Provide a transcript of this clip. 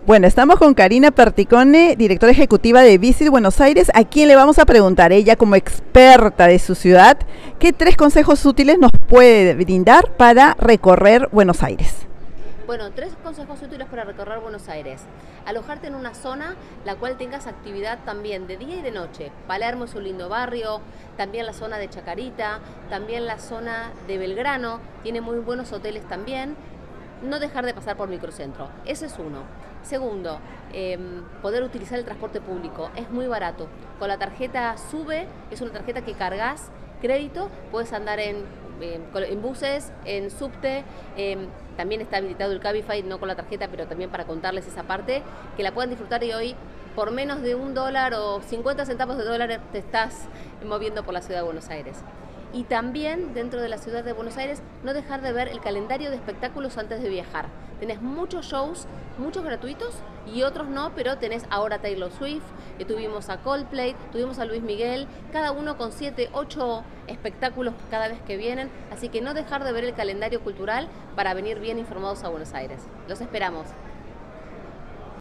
Bueno, estamos con Karina Perticone, directora ejecutiva de Visit Buenos Aires, a quien le vamos a preguntar, ella como experta de su ciudad, ¿qué 3 consejos útiles nos puede brindar para recorrer Buenos Aires? Bueno, 3 consejos útiles para recorrer Buenos Aires. Alojarte en una zona la cual tengas actividad también de día y de noche. Palermo es un lindo barrio, también la zona de Chacarita, también la zona de Belgrano, tiene muy buenos hoteles también. No dejar de pasar por microcentro, ese es uno. Segundo, poder utilizar el transporte público, es muy barato. Con la tarjeta SUBE, es una tarjeta que cargas crédito, puedes andar en buses, en subte, también está habilitado el Cabify, no con la tarjeta, pero también para contarles esa parte, que la puedan disfrutar y hoy por menos de $1 o 50 centavos de dólar te estás moviendo por la ciudad de Buenos Aires. Y también dentro de la ciudad de Buenos Aires no dejar de ver el calendario de espectáculos antes de viajar. Tenés muchos shows, muchos gratuitos y otros no, pero tenés ahora Taylor Swift, tuvimos a Coldplay, tuvimos a Luis Miguel, cada uno con 7, 8 espectáculos cada vez que vienen, así que no dejar de ver el calendario cultural para venir bien informados a Buenos Aires. Los esperamos.